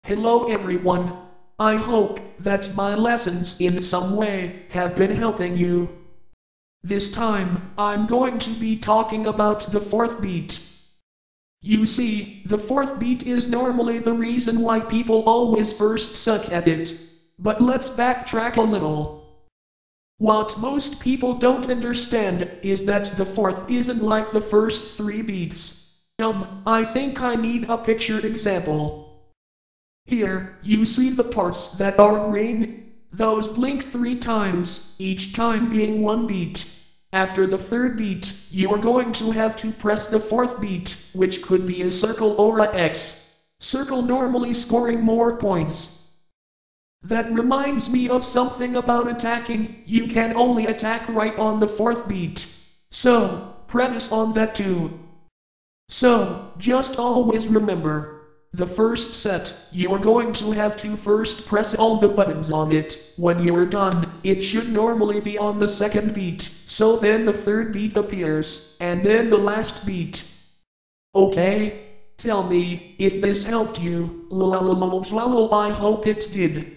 Hello everyone. I hope that my lessons in some way have been helping you. This time, I'm going to be talking about the fourth beat. You see, the fourth beat is normally the reason why people always first suck at it. But let's backtrack a little. What most people don't understand is that the fourth isn't like the first three beats. I think I need a picture example. Here, you see the parts that are green. Those blink 3 times, each time being one beat. After the third beat, you are going to have to press the fourth beat, which could be a circle or a X. Circle normally scoring more points. That reminds me of something about attacking. You can only attack right on the fourth beat. So, practice on that too. So, just always remember. The first set, you are going to have to first press all the buttons on it. When you are done, it should normally be on the second beat, so then the third beat appears, and then the last beat. Okay? Tell me if this helped you. I hope it did.